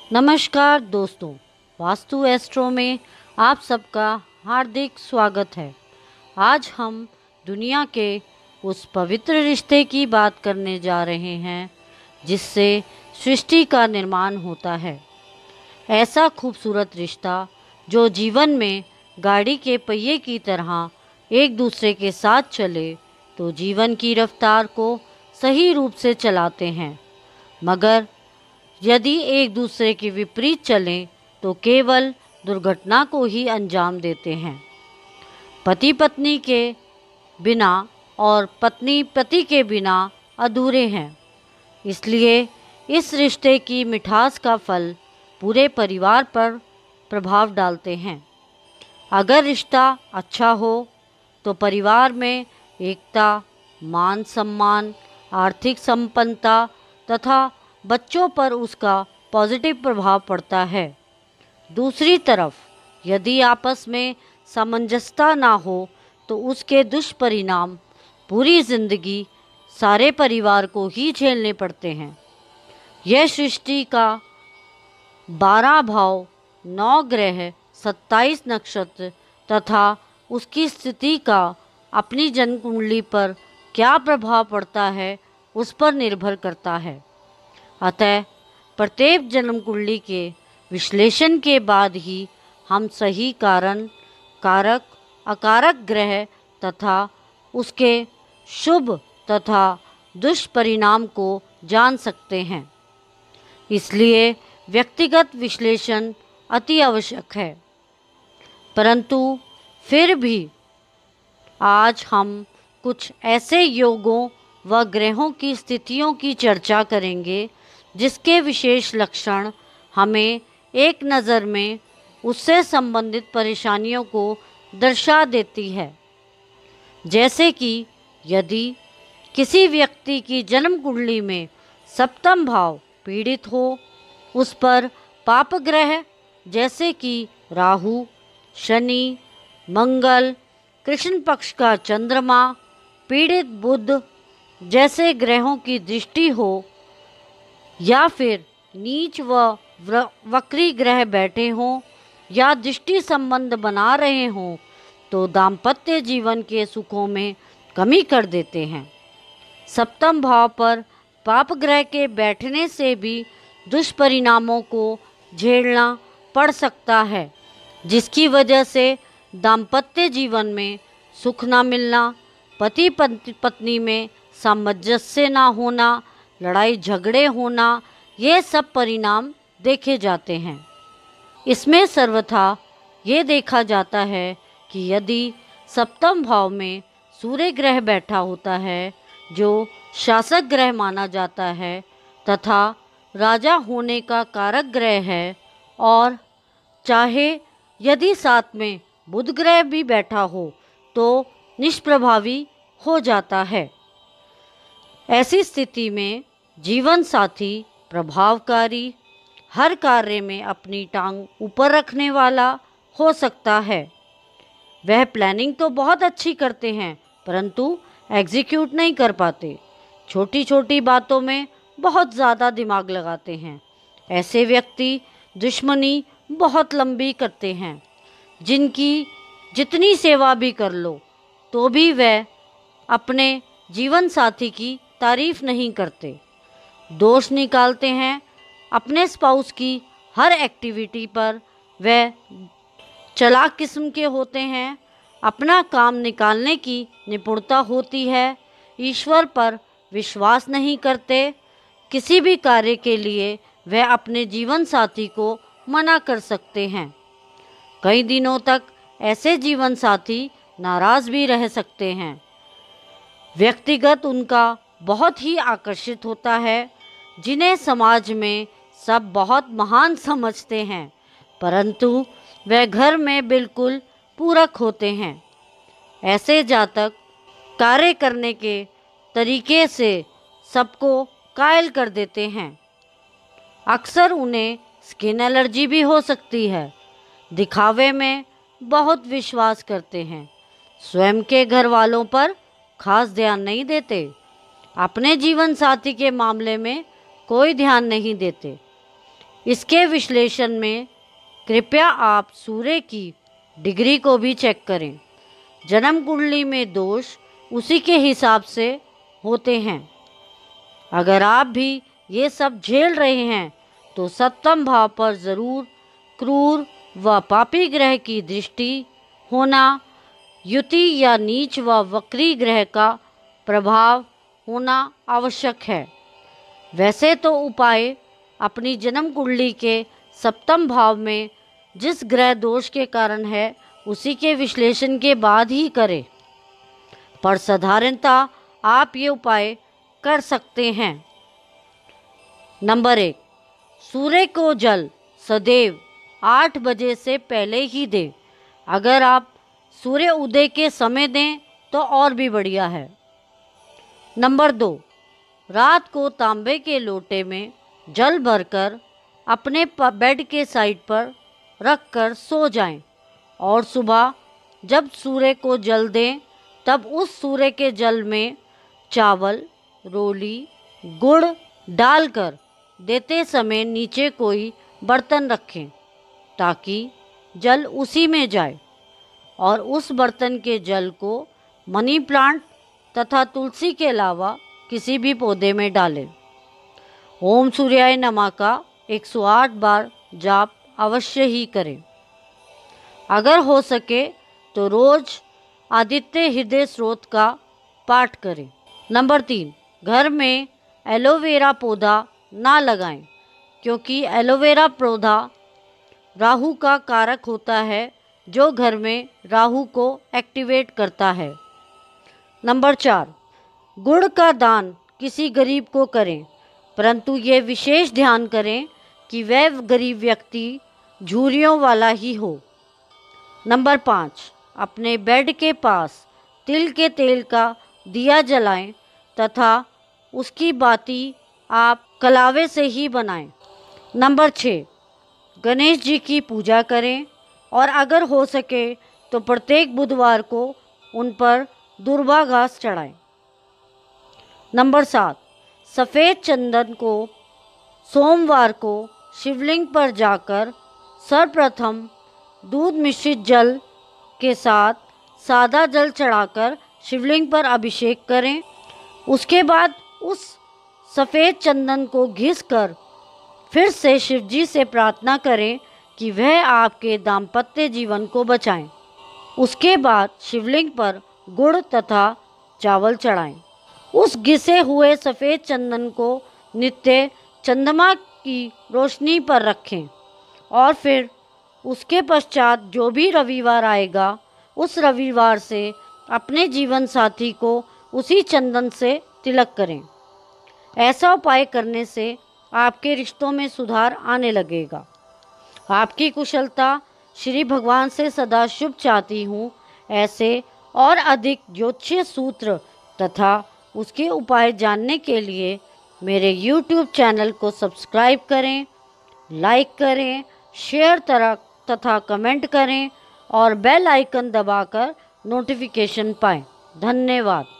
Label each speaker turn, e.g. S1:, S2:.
S1: नमस्कार दोस्तों, वास्तु एस्ट्रो में आप सबका हार्दिक स्वागत है। आज हम दुनिया के उस पवित्र रिश्ते की बात करने जा रहे हैं जिससे सृष्टि का निर्माण होता है। ऐसा खूबसूरत रिश्ता जो जीवन में गाड़ी के पहिए की तरह एक दूसरे के साथ चले तो जीवन की रफ्तार को सही रूप से चलाते हैं, मगर यदि एक दूसरे के विपरीत चलें तो केवल दुर्घटना को ही अंजाम देते हैं। पति पत्नी के बिना और पत्नी पति के बिना अधूरे हैं। इसलिए इस रिश्ते की मिठास का फल पूरे परिवार पर प्रभाव डालते हैं। अगर रिश्ता अच्छा हो तो परिवार में एकता, मान सम्मान, आर्थिक संपन्नता तथा बच्चों पर उसका पॉजिटिव प्रभाव पड़ता है। दूसरी तरफ यदि आपस में सामंजस्यता ना हो तो उसके दुष्परिणाम पूरी जिंदगी सारे परिवार को ही झेलने पड़ते हैं। यह सृष्टि का 12 भाव, 9 ग्रह, 27 नक्षत्र तथा उसकी स्थिति का अपनी जन्म कुंडली पर क्या प्रभाव पड़ता है उस पर निर्भर करता है। अतः प्रत्येक जन्म कुंडली के विश्लेषण के बाद ही हम सही कारण, कारक, अकारक ग्रह तथा उसके शुभ तथा दुष्परिणाम को जान सकते हैं। इसलिए व्यक्तिगत विश्लेषण अति आवश्यक है। परंतु फिर भी आज हम कुछ ऐसे योगों व ग्रहों की स्थितियों की चर्चा करेंगे जिसके विशेष लक्षण हमें एक नज़र में उससे संबंधित परेशानियों को दर्शा देती है। जैसे कि यदि किसी व्यक्ति की जन्म कुंडली में सप्तम भाव पीड़ित हो, उस पर पाप ग्रह जैसे कि राहु, शनि, मंगल, कृष्ण पक्ष का चंद्रमा, पीड़ित बुध जैसे ग्रहों की दृष्टि हो या फिर नीच व वक्री ग्रह बैठे हों या दृष्टि संबंध बना रहे हों तो दाम्पत्य जीवन के सुखों में कमी कर देते हैं। सप्तम भाव पर पाप ग्रह के बैठने से भी दुष्परिणामों को झेलना पड़ सकता है, जिसकी वजह से दाम्पत्य जीवन में सुख ना मिलना, पति पत्नी में सामंजस्य ना होना, लड़ाई झगड़े होना, ये सब परिणाम देखे जाते हैं। इसमें सर्वथा ये देखा जाता है कि यदि सप्तम भाव में सूर्य ग्रह बैठा होता है जो शासक ग्रह माना जाता है तथा राजा होने का कारक ग्रह है, और चाहे यदि साथ में बुध ग्रह भी बैठा हो तो निष्प्रभावी हो जाता है। ऐसी स्थिति में जीवन साथी प्रभावकारी, हर कार्य में अपनी टांग ऊपर रखने वाला हो सकता है। वह प्लानिंग तो बहुत अच्छी करते हैं परंतु एग्जीक्यूट नहीं कर पाते। छोटी छोटी बातों में बहुत ज़्यादा दिमाग लगाते हैं। ऐसे व्यक्ति दुश्मनी बहुत लंबी करते हैं, जिनकी जितनी सेवा भी कर लो तो भी वह अपने जीवन साथी की तारीफ नहीं करते। दोष निकालते हैं अपने स्पाउस की हर एक्टिविटी पर। वह चालाक किस्म के होते हैं, अपना काम निकालने की निपुणता होती है, ईश्वर पर विश्वास नहीं करते। किसी भी कार्य के लिए वह अपने जीवन साथी को मना कर सकते हैं। कई दिनों तक ऐसे जीवन साथी नाराज़ भी रह सकते हैं। व्यक्तिगत उनका बहुत ही आकर्षित होता है, जिन्हें समाज में सब बहुत महान समझते हैं, परंतु वह घर में बिल्कुल पूरक होते हैं। ऐसे जातक कार्य करने के तरीके से सबको कायल कर देते हैं। अक्सर उन्हें स्किन एलर्जी भी हो सकती है। दिखावे में बहुत विश्वास करते हैं, स्वयं के घर वालों पर खास ध्यान नहीं देते, अपने जीवन साथी के मामले में कोई ध्यान नहीं देते। इसके विश्लेषण में कृपया आप सूर्य की डिग्री को भी चेक करें। जन्म कुंडली में दोष उसी के हिसाब से होते हैं। अगर आप भी ये सब झेल रहे हैं तो सप्तम भाव पर ज़रूर क्रूर व पापी ग्रह की दृष्टि होना, युति या नीच व वक्री ग्रह का प्रभाव होना आवश्यक है। वैसे तो उपाय अपनी जन्म कुंडली के सप्तम भाव में जिस ग्रह दोष के कारण है उसी के विश्लेषण के बाद ही करें, पर साधारणतः आप ये उपाय कर सकते हैं। नंबर 1, सूर्य को जल सदैव 8 बजे से पहले ही दें। अगर आप सूर्य उदय के समय दें तो और भी बढ़िया है। नंबर 2, रात को तांबे के लोटे में जल भरकर अपने बेड के साइड पर रखकर सो जाएं और सुबह जब सूर्य को जल दें तब उस सूर्य के जल में चावल, रोली, गुड़ डालकर देते समय नीचे कोई बर्तन रखें ताकि जल उसी में जाए और उस बर्तन के जल को मनी प्लांट तथा तुलसी के अलावा किसी भी पौधे में डालें। ओम सूर्याय नमः का 108 बार जाप अवश्य ही करें। अगर हो सके तो रोज आदित्य हृदय स्रोत का पाठ करें। नंबर 3, घर में एलोवेरा पौधा ना लगाएं क्योंकि एलोवेरा पौधा राहु का कारक होता है जो घर में राहु को एक्टिवेट करता है। नंबर 4, गुड़ का दान किसी गरीब को करें, परंतु ये विशेष ध्यान करें कि वह गरीब व्यक्ति झुर्रियों वाला ही हो। नंबर 5, अपने बेड के पास तिल के तेल का दिया जलाएं तथा उसकी बाती आप कलावे से ही बनाएं। नंबर 6, गणेश जी की पूजा करें और अगर हो सके तो प्रत्येक बुधवार को उन पर दुर्वा घास चढ़ाएं। नंबर 7, सफ़ेद चंदन को सोमवार को शिवलिंग पर जाकर सर्वप्रथम दूध मिश्रित जल के साथ सादा जल चढ़ाकर शिवलिंग पर अभिषेक करें। उसके बाद उस सफ़ेद चंदन को घिसकर फिर से शिवजी से प्रार्थना करें कि वह आपके दाम्पत्य जीवन को बचाएं। उसके बाद शिवलिंग पर गुड़ तथा चावल चढ़ाएं। उस घिसे हुए सफ़ेद चंदन को नित्य चंद्रमा की रोशनी पर रखें और फिर उसके पश्चात जो भी रविवार आएगा उस रविवार से अपने जीवन साथी को उसी चंदन से तिलक करें। ऐसा उपाय करने से आपके रिश्तों में सुधार आने लगेगा। आपकी कुशलता श्री भगवान से सदा शुभ चाहती हूँ। ऐसे और अधिक ज्योतिषीय सूत्र तथा उसके उपाय जानने के लिए मेरे YouTube चैनल को सब्सक्राइब करें, लाइक करें, शेयर तथा कमेंट करें और बेल आइकन दबाकर नोटिफिकेशन पाएं। धन्यवाद।